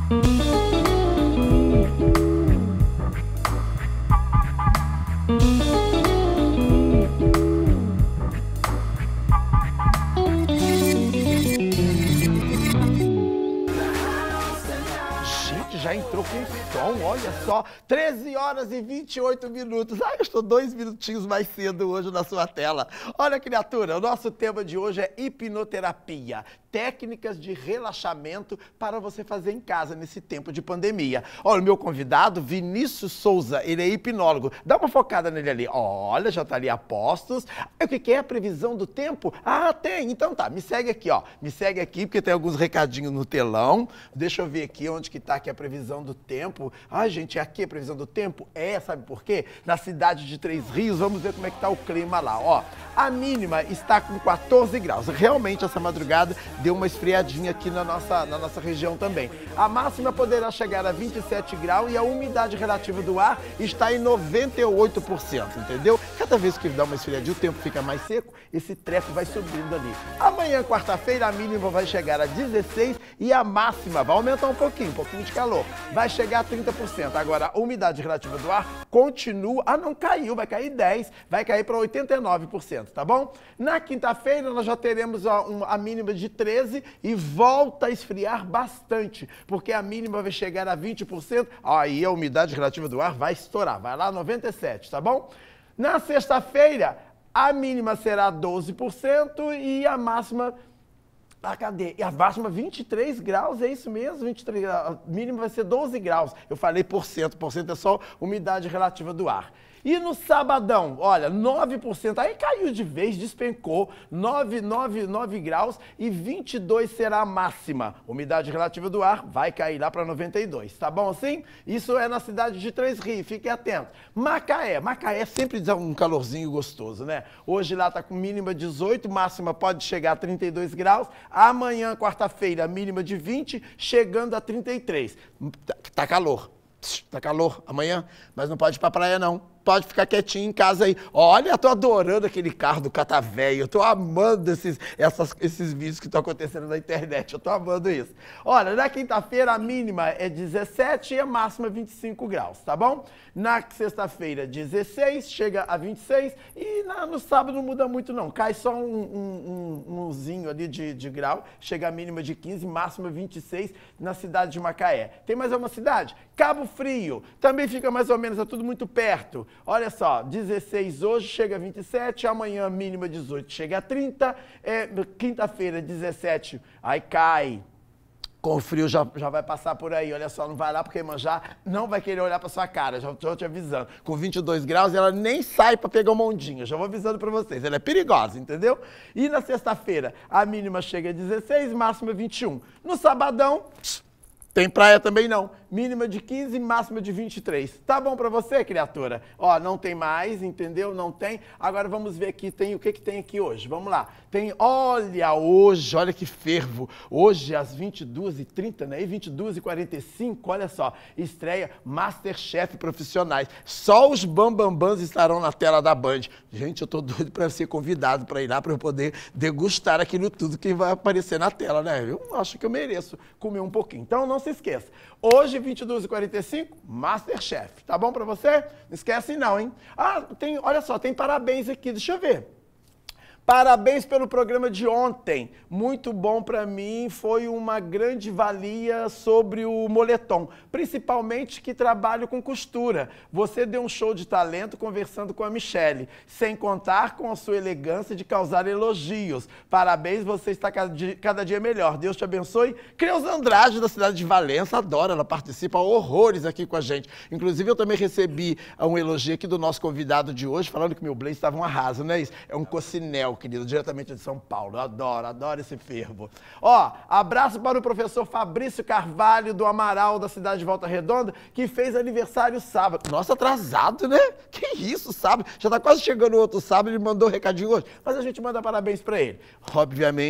Já entrou com som, olha só, 13 horas e 28 minutos. Ai, eu estou 2 minutinhos mais cedo hoje na sua tela. Olha, criatura, o nosso tema de hoje é hipnoterapia. Técnicas de relaxamento para você fazer em casa nesse tempo de pandemia. Olha, o meu convidado, Vinícius Souza, ele é hipnólogo. Dá uma focada nele ali. Olha, já tá ali a postos. O que é a previsão do tempo? Ah, tem. Então tá, me segue aqui, ó. Me segue aqui, porque tem alguns recadinhos no telão. Deixa eu ver aqui onde que tá aqui a previsão do tempo. Ah, gente, é aqui a previsão do tempo? É, sabe por quê? Na cidade de Três Rios, vamos ver como é que tá o clima lá, ó. A mínima está com 14 graus. Realmente, essa madrugada deu uma esfriadinha aqui na nossa região também. A máxima poderá chegar a 27 graus e a umidade relativa do ar está em 98%, entendeu? Cada vez que ele dá uma esfriadinha, o tempo fica mais seco, esse treco vai subindo ali. Amanhã, quarta-feira, a mínima vai chegar a 16 e a máxima vai aumentar um pouquinho de calor. Vai chegar a 30%. Agora, a umidade relativa do ar continua... Ah, não caiu, vai cair 10, vai cair para 89%, tá bom? Na quinta-feira, nós já teremos a mínima de 13 e volta a esfriar bastante, porque a mínima vai chegar a 20%, aí a umidade relativa do ar vai estourar, vai lá 97%, tá bom? Na sexta-feira, a mínima será 12% e a máxima... Ah, cadê? E a máxima 23 graus, é isso mesmo? 23 graus. A mínima vai ser 12 graus. Eu falei porcento é só umidade relativa do ar. E no sabadão, olha, 9%, aí caiu de vez, despencou, 9 graus e 22 será a máxima. Umidade relativa do ar vai cair lá para 92, tá bom assim? Isso é na cidade de Três Rios, fiquem atentos. Macaé sempre dá um calorzinho gostoso, né? Hoje lá tá com mínima 18, máxima pode chegar a 32 graus. Amanhã, quarta-feira, mínima de 20, chegando a 33. Tá calor. Tá calor amanhã, mas não pode ir pra praia não. Pode ficar quietinho em casa aí. Olha, eu tô adorando aquele carro do Catavéio. Eu tô amando esses vídeos que estão acontecendo na internet. Eu tô amando isso. Olha, na quinta-feira a mínima é 17 e a máxima 25 graus, tá bom? Na sexta-feira 16, chega a 26 e no sábado não muda muito não. Cai só umzinho ali de grau. Chega a mínima de 15, máxima 26 na cidade de Macaé. Tem mais uma cidade? Cabo Frio. Também fica mais ou menos, é tudo muito perto. Olha só, 16 hoje, chega a 27, amanhã mínima 18, chega a 30, quinta-feira 17, aí cai. Com o frio já vai passar por aí, olha só, não vai lá porque Iemanjá não vai querer olhar pra sua cara, já estou te avisando. Com 22 graus ela nem sai pra pegar uma ondinha, já vou avisando pra vocês, ela é perigosa, entendeu? E na sexta-feira a mínima chega a 16, máxima 21. No sabadão... Tem praia também não. Mínima de 15, máxima de 23. Tá bom pra você, criatura? Ó, não tem mais, entendeu? Não tem. Agora vamos ver aqui, o que tem aqui hoje. Vamos lá. Tem, olha que fervo. Hoje, às 22h30, né? E 22h45, olha só. Estreia Masterchef Profissionais. Só os bambambãs estarão na tela da Band. Gente, eu tô doido pra ser convidado pra ir lá, pra eu poder degustar aquilo tudo que vai aparecer na tela, né? Eu acho que eu mereço comer um pouquinho. Então, não se esqueça. Hoje, 22h45, Masterchef. Tá bom pra você? Não esquece não, hein? Ah, olha só, tem parabéns aqui. Deixa eu ver. Parabéns pelo programa de ontem, muito bom para mim, foi uma grande valia sobre o moletom, principalmente que trabalho com costura. Você deu um show de talento conversando com a Michele, sem contar com a sua elegância de causar elogios. Parabéns, você está cada dia melhor. Deus te abençoe. Creuza Andrade, da cidade de Valença, adora, ela participa horrores aqui com a gente. Inclusive, eu também recebi um elogio aqui do nosso convidado de hoje, falando que meu blazer estava um arraso, não é isso? É um cocinel, querido, diretamente de São Paulo. Eu adoro esse fervo. Ó, abraço para o professor Fabrício Carvalho, do Amaral, da cidade de Volta Redonda, que fez aniversário sábado. Nossa, atrasado, né? Que isso, sábado? Já tá quase chegando o outro sábado, ele mandou um recadinho hoje. Mas a gente manda parabéns para ele. Obviamente,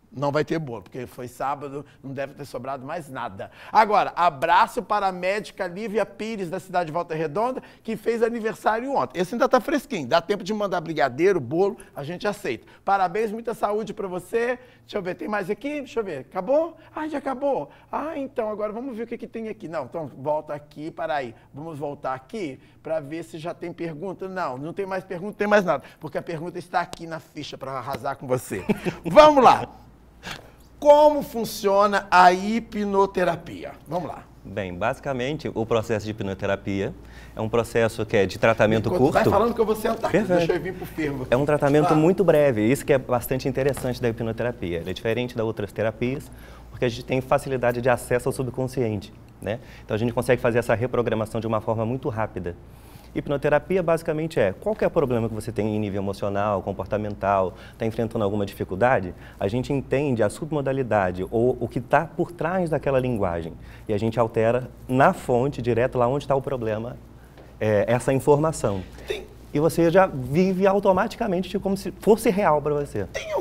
Não vai ter bolo, porque foi sábado, não deve ter sobrado mais nada. Agora, abraço para a médica Lívia Pires, da cidade de Volta Redonda, que fez aniversário ontem. Esse ainda está fresquinho, dá tempo de mandar brigadeiro, bolo, a gente aceita. Parabéns, muita saúde para você. Deixa eu ver, tem mais aqui? Deixa eu ver, acabou? Ah, já acabou. Ah, então, agora vamos ver o que tem aqui. Não, então volta aqui, para aí. Vamos voltar aqui para ver se já tem pergunta. Não, não tem mais pergunta, não tem mais nada, porque a pergunta está aqui na ficha para arrasar com você. Vamos lá. Como funciona a hipnoterapia? Vamos lá. Bem, basicamente, o processo de hipnoterapia é um processo que é de tratamento curto. Vai falando que eu vou sentar, deixa eu vir pro fervo. É um tratamento muito breve, isso que é bastante interessante da hipnoterapia. Ele é diferente das outras terapias, porque a gente tem facilidade de acesso ao subconsciente, né? Então a gente consegue fazer essa reprogramação de uma forma muito rápida. Hipnoterapia basicamente é, qualquer problema que você tem em nível emocional, comportamental, está enfrentando alguma dificuldade, a gente entende a submodalidade ou o que está por trás daquela linguagem e a gente altera na fonte, direto lá onde está o problema, essa informação. E você já vive automaticamente como se fosse real para você. Tem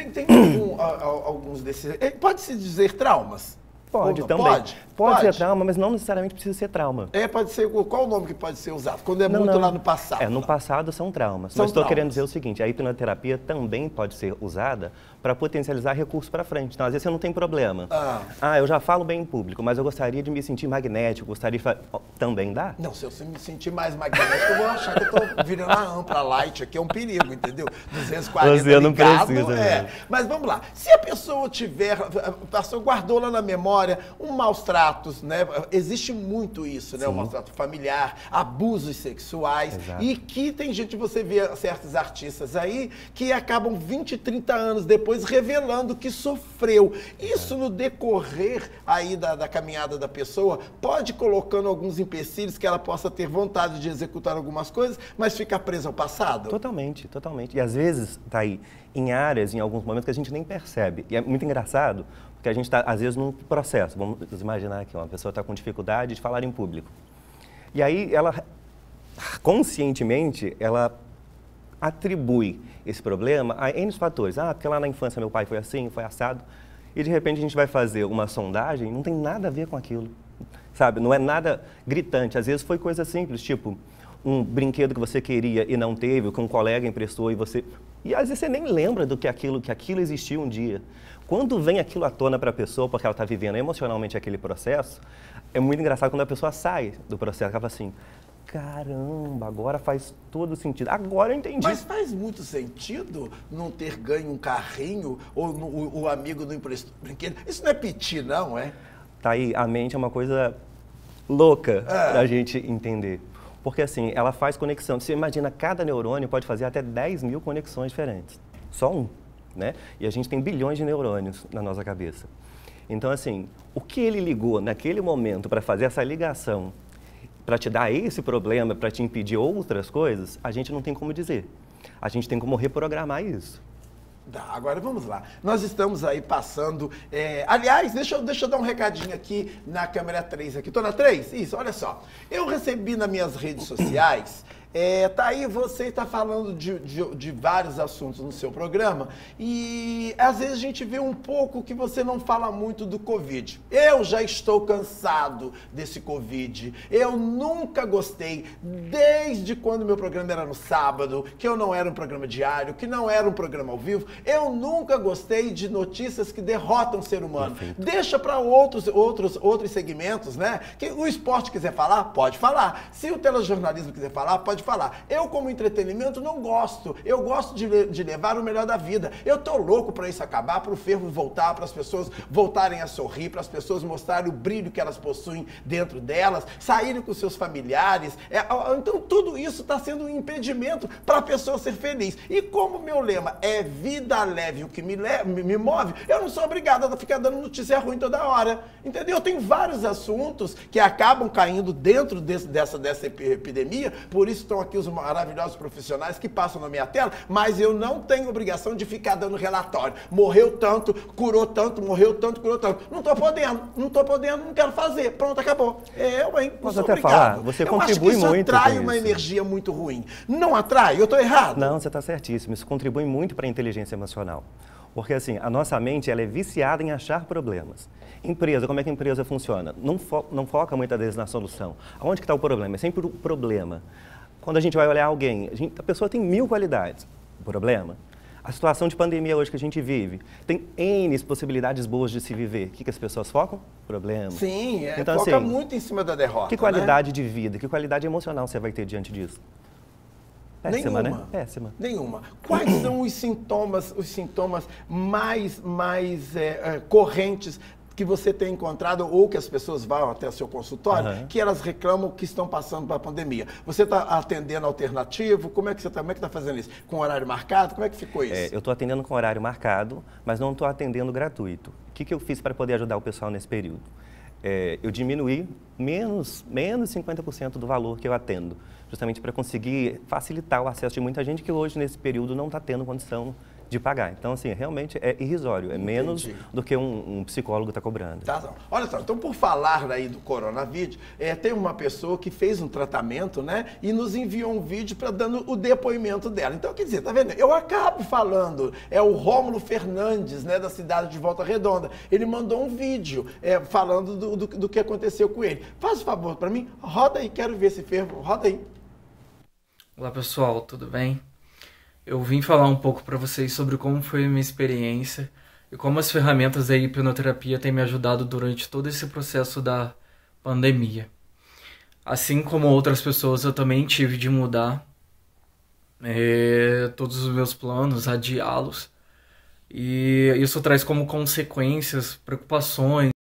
alguns desses, pode-se dizer traumas? Pode também. Pode ser trauma, mas não necessariamente precisa ser trauma. Pode ser, qual o nome que pode ser usado? Quando é muito lá no passado. No passado são traumas. Mas estou querendo dizer o seguinte, a hipnoterapia também pode ser usada para potencializar recursos para frente. Então, às vezes você não tem problema. Eu já falo bem em público, mas eu gostaria de me sentir magnético, gostaria de... Também dá? Não, se eu me sentir mais magnético, eu vou achar que eu estou virando a ampla light aqui, é um perigo, entendeu? 240 você não ligado, precisa, Mas vamos lá, se a pessoa tiver, a pessoa guardou lá na memória maus tratos, né? Existe muito isso, né? O maus trato familiar, abusos sexuais. Exato. E que tem gente, você vê certos artistas aí, que acabam 20, 30 anos depois revelando que sofreu. Isso no decorrer aí da caminhada da pessoa, pode colocando alguns empecilhos que ela possa ter vontade de executar algumas coisas, mas ficar presa ao passado? Totalmente, totalmente. E às vezes, tá aí, em áreas, em alguns momentos que a gente nem percebe. E é muito engraçado, porque a gente está, às vezes, num processo. Vamos imaginar que uma pessoa está com dificuldade de falar em público. E aí, ela, conscientemente, ela atribui esse problema a N fatores. Porque lá na infância meu pai foi assim, foi assado. E, de repente, a gente vai fazer uma sondagem, não tem nada a ver com aquilo. Sabe? Não é nada gritante. Às vezes, foi coisa simples, tipo um brinquedo que você queria e não teve, que um colega emprestou e você... E, às vezes, você nem lembra do que aquilo existiu um dia. Quando vem aquilo à tona para a pessoa, porque ela está vivendo emocionalmente aquele processo, é muito engraçado quando a pessoa sai do processo, ela fala assim, caramba, agora faz todo sentido, agora eu entendi. Mas faz muito sentido não ter ganho um carrinho ou o amigo não emprestou brinquedo? Isso não é piti, não, é? Tá aí, a mente é uma coisa louca para a gente entender. Porque assim, ela faz conexão. Você imagina, cada neurônio pode fazer até 10 mil conexões diferentes. Só um. Né? E a gente tem bilhões de neurônios na nossa cabeça. Então, assim, o que ele ligou naquele momento para fazer essa ligação, para te dar esse problema, para te impedir outras coisas, a gente não tem como dizer. A gente tem como reprogramar isso. Agora vamos lá. Nós estamos aí passando... aliás, deixa eu dar um recadinho aqui na câmera 3 aqui. Tô na 3? Isso, olha só. Eu recebi nas minhas redes sociais... tá aí, você está falando de vários assuntos no seu programa e às vezes a gente vê um pouco que você não fala muito do Covid. Eu já estou cansado desse Covid. Eu nunca gostei, desde quando meu programa era no sábado, que eu não era um programa diário, que não era um programa ao vivo, eu nunca gostei de notícias que derrotam o ser humano. Perfeito. Deixa para outros segmentos, né? Que o esporte quiser falar, pode falar. Se o telejornalismo quiser falar, pode falar. Eu, como entretenimento, não gosto. Eu gosto de levar o melhor da vida. Eu tô louco para isso acabar, para o fervo voltar, para as pessoas voltarem a sorrir, para as pessoas mostrarem o brilho que elas possuem dentro delas, saírem com seus familiares. Então, tudo isso está sendo um impedimento para a pessoa ser feliz. E como meu lema é vida leve, o que me move, eu não sou obrigado a ficar dando notícia ruim toda hora. Entendeu? Tem vários assuntos que acabam caindo dentro dessa epidemia, por isso estão aqui os maravilhosos profissionais que passam na minha tela, mas eu não tenho obrigação de ficar dando relatório. Morreu tanto, curou tanto, morreu tanto, curou tanto. Não tô podendo, não quero fazer. Pronto, acabou. Posso até falar? Você contribui muito. Isso atrai uma energia muito ruim. Não atrai? Eu tô errado? Não, você está certíssimo. Isso contribui muito para a inteligência emocional. Porque assim, a nossa mente ela é viciada em achar problemas. Empresa, como é que a empresa funciona? Não foca muitas vezes na solução. Aonde que está o problema? É sempre o problema. Quando a gente vai olhar alguém, a pessoa tem 1000 qualidades. O problema? A situação de pandemia hoje que a gente vive, tem N possibilidades boas de se viver. O que as pessoas focam? Problema. Sim, então, foca assim, muito em cima da derrota. Que qualidade de vida, que qualidade emocional você vai ter diante disso? Péssima, Nenhuma. né? Péssima. Nenhuma. Quais são os sintomas mais correntes que você tem encontrado ou que as pessoas vão até o seu consultório, que elas reclamam que estão passando pela pandemia? Você está atendendo alternativo? Como é que você está fazendo isso? Com horário marcado? Como é que ficou isso? Eu estou atendendo com horário marcado, mas não estou atendendo gratuito. O que eu fiz para poder ajudar o pessoal nesse período? Eu diminuí menos 50% do valor que eu atendo, justamente para conseguir facilitar o acesso de muita gente que hoje, nesse período, não está tendo condição de pagar. Então, assim, realmente é irrisório, menos do que um psicólogo está cobrando. Tá, olha só, então por falar aí do coronavírus, tem uma pessoa que fez um tratamento, né, e nos enviou um vídeo para dando o depoimento dela. Então, quer dizer, tá vendo? Eu acabo falando, é o Rômulo Fernandes, né, da cidade de Volta Redonda. Ele mandou um vídeo falando do que aconteceu com ele. Faz um favor para mim, roda aí, quero ver esse fervo, roda aí. Olá pessoal, tudo bem? Eu vim falar um pouco para vocês sobre como foi a minha experiência e como as ferramentas da hipnoterapia têm me ajudado durante todo esse processo da pandemia. Assim como outras pessoas, eu também tive de mudar todos os meus planos, adiá-los. E isso traz como consequências preocupações,